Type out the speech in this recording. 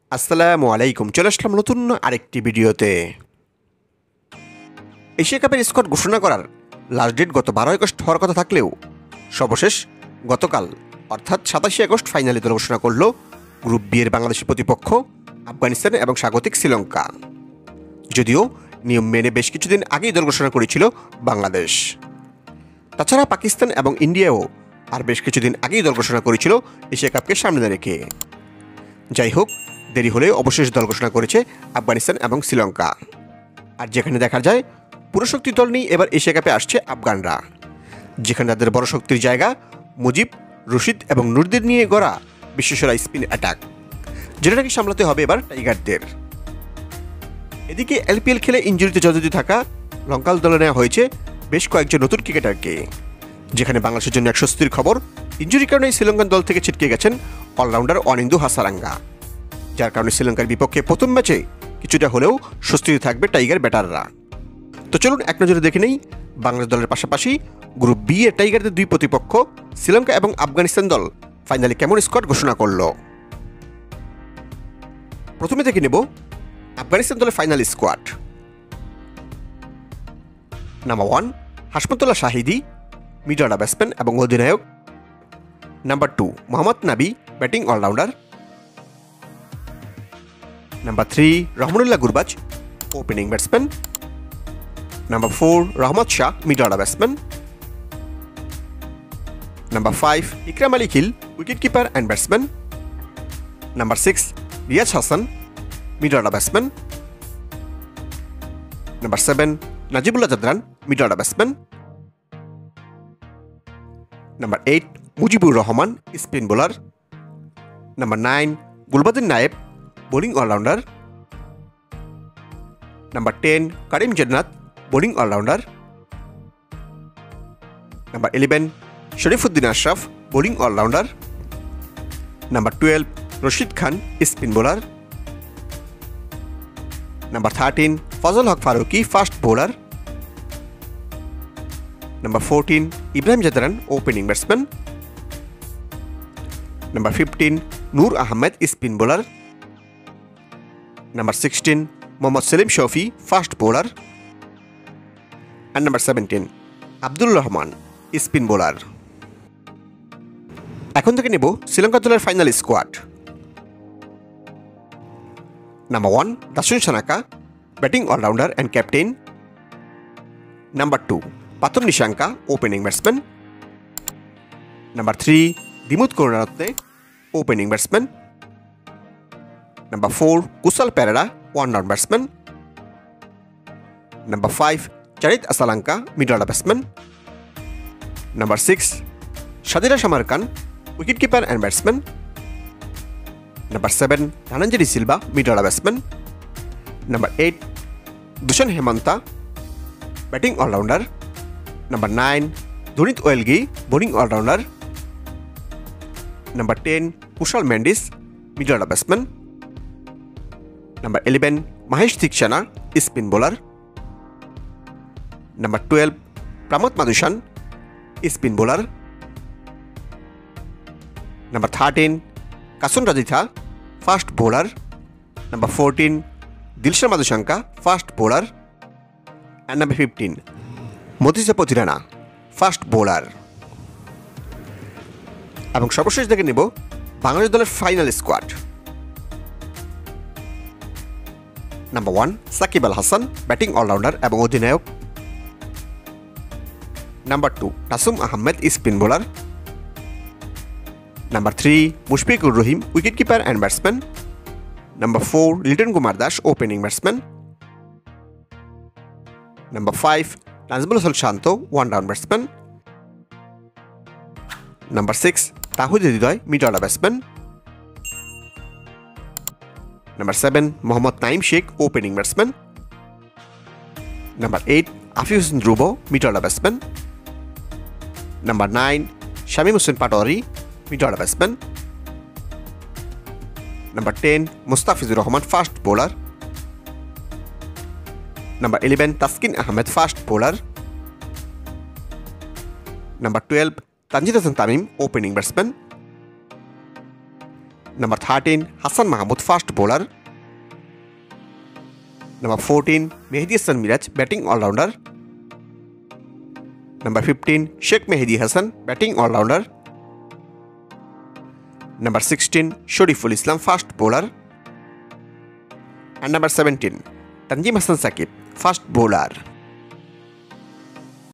আসসালামু আলাইকুম। চলে আসলাম নতুন আরেকটি ভিডিওতে। এশিয়া কাপের স্কোয়াড ঘোষণা করার লাস্ট ডেট গত 12 আগস্ট হওয়ার কথা থাকলেও সর্বশেষ গতকাল অর্থাৎ 27 আগস্ট ফাইনালে দল ঘোষণা করল গ্রুপ বি এর বাংলাদেশের প্রতিপক্ষ আফগানিস্তান এবং স্বাগতিক শ্রীলঙ্কা। যদিও নিয়ম মেনে বেশ কিছুদিন আগেই দল ঘোষণা করেছিল বাংলাদেশ। তাছাড়া পাকিস্তান এবং ইন্ডিয়াও আর বেশ কিছুদিন আগেই দল ঘোষণা করেছিল এশিয়া কাপকে সামনে রেখে। যাই হোক, দেরি হলে অবশেষ দল ঘোষণা করেছে আফগানিস্তান এবং শ্রীলঙ্কা। আর যেখানে দেখা যায় পুরো শক্তির দল নিয়ে এবার এশিয়া কাপে আসছে আফগানরা, যেখানে তাদের বড় শক্তির জায়গা মুজিব, রশিদ এবং নুরদের নিয়ে গড়া বিশ্বসেরা স্পিন অ্যাটাক, যেটা নাকি সামলাতে হবে এবার টাইগারদের। এদিকে এলপিএল খেলে ইনজুরিতে জর্জরিত থাকা লঙ্কাল দলে নেওয়া হয়েছে বেশ কয়েকজন নতুন ক্রিকেটারকে, যেখানে বাংলাদেশের জন্য এক স্বস্তির খবর, ইনজুরির কারণে শ্রীলঙ্কান দল থেকে ছিটকে গেছেন অলরাউন্ডার অনিন্দু হাসারাঙ্গা, যার কারণে শ্রীলঙ্কার বিপক্ষে প্রথম ম্যাচে কিছুটা হলেও স্বস্তিতে থাকবে টাইগার ব্যাটাররা। তো চলুন এক নজরে দেখে নেই বাংলাদেশ দলের পাশাপাশি গ্রুপ বি এর টাইগারদের দুই প্রতিপক্ষ শ্রীলঙ্কা এবং আফগানিস্তান দল ফাইনালে কেমন স্কোয়াড ঘোষণা করল। প্রথমে দেখে নেব আফগানিস্তান দলের final squad. Number 1 Hashmatullah Shahidi, mid order batsman এবং অধিনায়ক। Number 2 Mohammad Nabi, batting allrounder. Number 3 Rahmanullah Gurbaz, opening batsman. Number 4 Rahmat Shah, mid order batsman. Number 5 Ikram Ali Khil, wicket keeper and batsman. Number 6 Riaz Hassan, mid order batsman. Number 7 Najibullah Zadran, mid order batsman. Number 8 Mujeebur Rahman, spin bowler. Number 9 Gulbadin Naib, bowling allrounder. Number 10 Karim Janat, bowling allrounder. Number 11 Sharafuddin Ashraf, bowling allrounder. Number 12 Rashid Khan, spin bowler. Number 13 Fazal Haq Farooqi, fast bowler. Number 14 Ibrahim Zadran, opening batsman. Number 15 Noor Ahmad, spin bowler. Number 16 Mohammad Saleem Safi, fast bowler. আর number 17 Abdul Rahman, spin bowler. এখন থেকে নেব শ্রীলঙ্কা দলের final squad. Number 1 Dasun Shanaka, batting allrounder and captain. Number 2 Pathum Nissanka, opening batsman. Number 3 Dimuth Karunaratne, opening batsman. Number 4 Kusal Perera, one down batsman. Number 5 Charith Asalanka, mid order batsman. Number 6 Sadeera Samarawickrama, wicket keeper and batsman. Number 7 Dhananjaya Silva, mid order batsman. Number 8 Dushan Hemantha, batting allrounder. Number 9 Dunith Wellalage, bowling allrounder. Number 10 Kusal Mendis, mid order batsman. Number 11 Maheesh Theekshana, spin bowler. Number 12 Pramod Madushan, spin bowler. Number 13 Kasun Rajitha, fast bowler. Number 14 Dilshan Madushanka, fast bowler. And number 15 Matheesha Pathirana, fast bowler. এবং সর্বশেষ দেখে নেব বাংলাদেশ দলের final squad. Number 1 Shakib Al Hasan, batting allrounder এবং অধিনায়ক। Number 2 Nasum Ahmed, spin bowler. Number 3 Mushfiqur Rahim, wicket keeper and batsman. Number 4 Liton Kumar Das, opening batsman. Number 5 Najmul Hossain Shanto, one down batsman. Number 6 Towhid Hridoy, mid order batsman. Number 7 Mohammad Naim Sheikh, opening batsman. Number 8 Afif Hossain Dhrubo, mid order batsman. Number 9 Shamim Hossain Patwari, mid order batsman. Number 10 Mustafizur Rahman, fast bowler. Number 11 Taskin Ahmed, fast bowler. Number 12 Tanzid Hasan Tamim, opening batsman. Number 13, Hassan Mahmood, fast bowler. Number 14, Mehdi Hassan Miraj, batting all-rounder. Number 15, Sheikh Mehdi Hassan, batting all-rounder. Number 16, Shariful Islam, fast bowler. And number 17, Tanjim Hassan Saqib, fast bowler.